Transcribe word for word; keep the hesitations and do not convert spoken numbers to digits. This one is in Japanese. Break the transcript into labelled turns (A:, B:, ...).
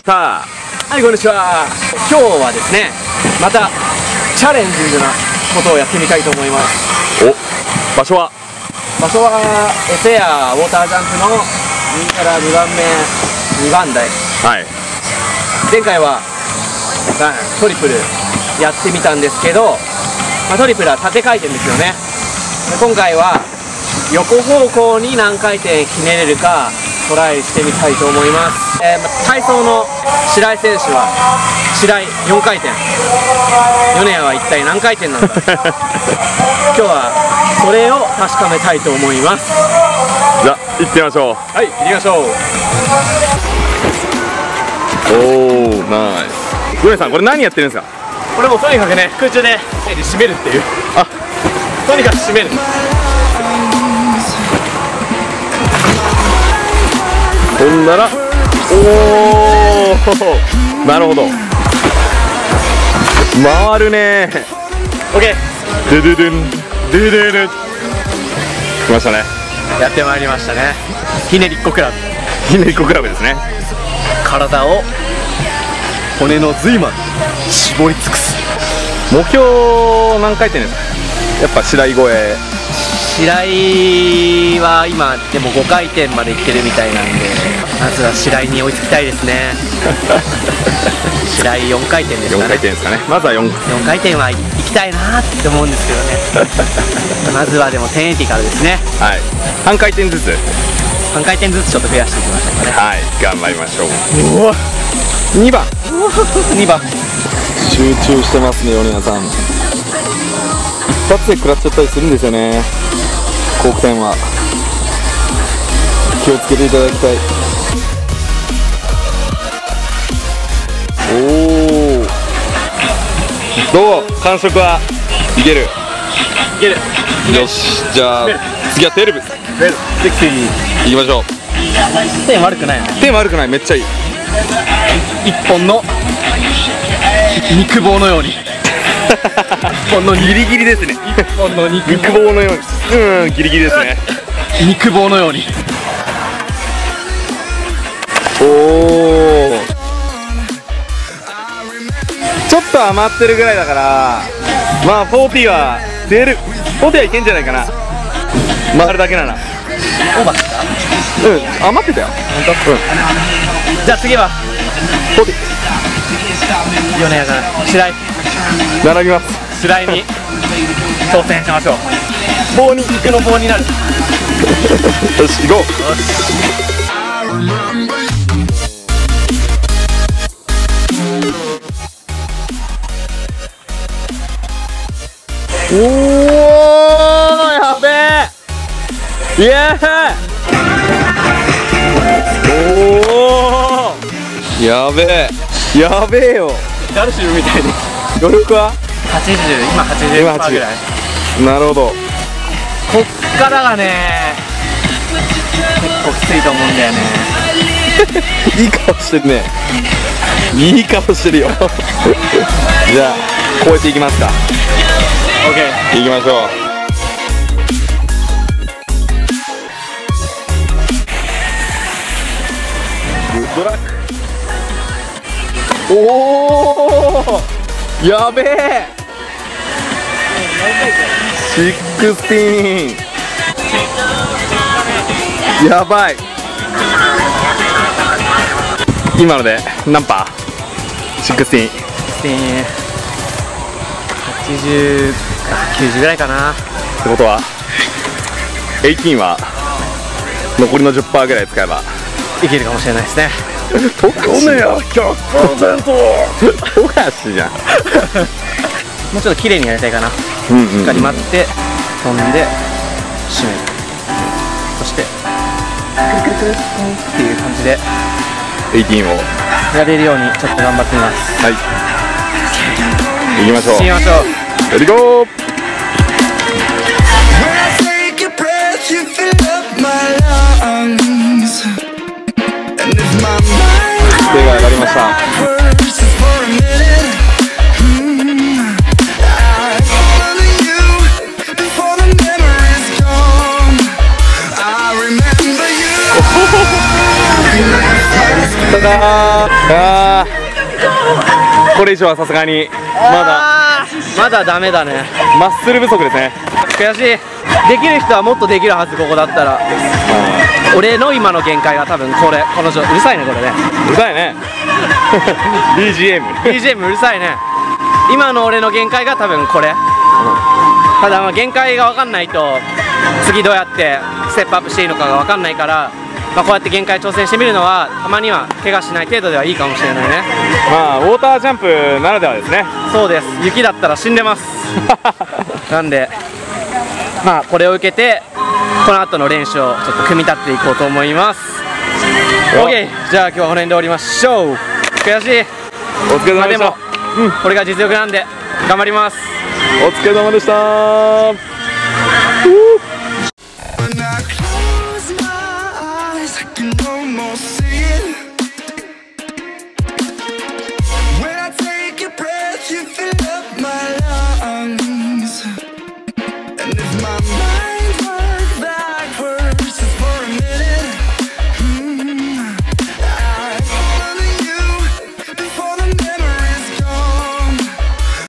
A: た。
B: はい、こんにちは。今日はですね、またチャレンジングなことをやってみたいと思います。
A: お、場所は
B: 場所はエセアウォータージャンプの右からにばんめにばん台。
A: はい。
B: 前回はトリプルやってみたんですけど、まあ、トリプルは縦回転ですよね。で今回は横方向に何回転ひねれるかトライしてみたいと思います。えー、体操の白井選手は白井よんかい転、米谷は一体何回転なんだ今日はそれを確かめたいと思います。
A: じゃあ行ってみましょう。
B: はい、行きましょう。
A: おー、ナイス。米さん、これ何やってるんですか？
B: これもとにかくね、空中で締めるっていう、あ、とにかく締める。
A: ほんなら、おー、なるほど、回るねー。
B: オッケー。
A: ドゥドゥドゥン、ドゥドゥドゥ。来ましたね。
B: やってまいりましたね。ひねりっこクラブ。
A: ひねりっこクラブですね。
B: 体を骨の髄まで絞り尽くす。
A: 目標何回転ですか？やっぱ白井超え。
B: 白井は今でもごかい転までいってるみたいなんで、まずは白井に追いつきたいですね。白井よんかい転ですかね。
A: よんかい転ですかね。まずは 4,
B: よんかい転は行きたいなって思うんですけどね。まずはでもじゅうはちからですね。
A: はい。半回転ずつ。
B: 半回転ずつちょっと増やしていきましょうかね。
A: はい、頑張りましょう。うわ、にばん。
B: にばん。
A: 集中してますね、米谷さん。一発で食らっちゃったりするんですよね。コーク点は気をつけていただきたい。おお、どう？感触はいける？
B: いける。
A: よし、じゃあ次はテールブ。
B: ベルセクシー
A: 行きましょう。
B: 点悪くないの？
A: 点悪くない、めっちゃいい。
B: 一本の肉棒のように。一本の
A: ギリギリですね。
B: 一本の肉
A: 肉棒のように、うん、ギリギリですね。
B: 肉棒のように。
A: おお、ちょっと余ってるぐらいだから、まあフォーティーは出る、フォーティーはいけんじゃないかな。回るだけなら。
B: オーバーした？
A: うん、余ってたよ。
B: 本当？うん。じゃあ次は
A: フォーティー
B: 米谷さん、白井
A: 並びます。
B: 白井に挑戦しましょう。棒に肉の棒になる。
A: よし、行こう。
B: よし。
A: おお、やべえ。イエーイ。おお、やべえ、やべえよ。
B: ダルシムみたいに。
A: 余力は
B: はちじゅう、今はちじゅうパーセントぐらい。
A: なるほど。
B: こっからがね、結構きついと思うんだよね。
A: いい顔してるね。いい顔してるよ。じゃあ超えていきますか。
B: オッケー。
A: 行きましょう。グッドラック。おお、やべえ。シックスティーン。やばい。今ので何パー？シックスティーン。
B: はちじゅう、きゅうじゅうぐらいかな。
A: ってことはじゅうはちは残りの じゅっパーセント ぐらい使えば
B: いけるかもしれないですね。
A: 富樫やひゃくパーセント。富樫じゃん。
B: もうちょっと綺麗にやりたいかな。し
A: うんうん、
B: っかり待って飛んで締める。そしてクルクルクルっていう感じで
A: じゅうはちを
B: やれるようにちょっと頑張ってみます。
A: はい、行きましょう。
B: 行きましょう。
A: レディーゴー。手が上がりました。 たあーこれ以上はさすがにまだ
B: まだダメだね。
A: マッスル不足ですね。
B: 悔しい。できる人はもっとできるはず。ここだったら俺の今の限界が多分これ、この女うるさいねこれね。
A: うるさいねビージーエム
B: ビージーエム うるさいね。今の俺の限界が多分これ。ただまあ限界が分かんないと次どうやってステップアップしていいのかが分かんないから、まあ、こうやって限界挑戦してみるのはたまには怪我しない程度ではいいかもしれないね。
A: まあウォータージャンプならではですね。
B: そうです。雪だったら死んでますなんでまあこれを受けてこの後の練習をちょっと組み立っていこうと思います。 OK、 じゃあ今日はこの辺で終わりましょう。悔しい。
A: お疲れ様でした。
B: まあでも、うん、これが実力なんで頑張ります。
A: お疲れ様でした。
C: You fill up my lungs, and if my